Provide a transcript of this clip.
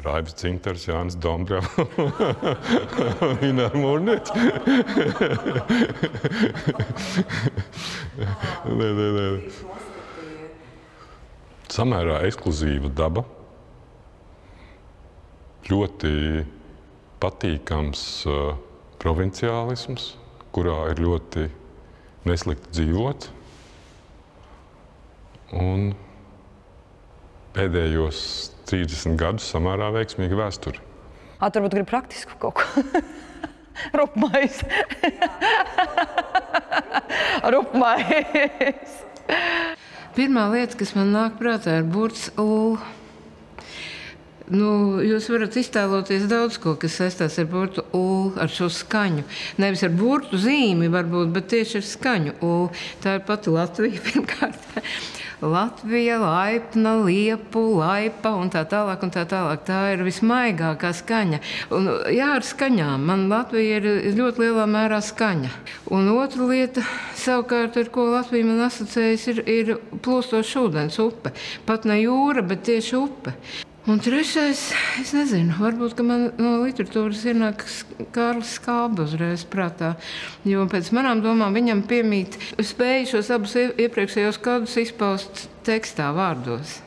Raibs Dzintars, Jānis Dombrovs, Ināra Mūrniece. Samērā ekskluzīva daba, ļoti patīkams provinciālisms, kurā ir ļoti neslikti dzīvot. Un pēdējos 30 gadus samērā veiksmīga vēsture. Varbūt grib praktisku kaut ko. Rupmais. Rupmais. Pirmā lieta, kas man nāk prātā, ir burts ul. Jūs varat iztēloties daudz ko, kas saistās ar burtu ul, ar šo skaņu. Nevis ar burtu zīmi varbūt, bet tieši ar skaņu ul. Tā ir pati Latvija pirmkārt. Latvija, laipna, liepu, laipa un tā tālāk un tā tālāk. Tā ir vismaigākā skaņa. Un, jā, ar skaņām. Man Latvija ir ļoti lielā mērā skaņa. Un otra lieta, savukārt, ar ko Latvija man asociējas, ir plūstošs ūdens upe. Pat ne jūra, bet tieši upe. Un trešais, es nezinu, varbūt, ka man no literatūras ienāk Kārlis Skābe uzreiz prātā, jo pēc manām domām viņam piemīt spēju šos abus iepriekšējos kādus izpaust tekstā, vārdos.